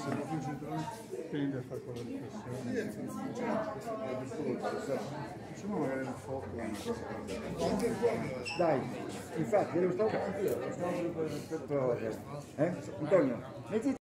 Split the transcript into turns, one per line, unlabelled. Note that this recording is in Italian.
tende a fare quella riflessione. Facciamo magari una foto.
Dai, infatti, lo stavo per dire. Antonio, metti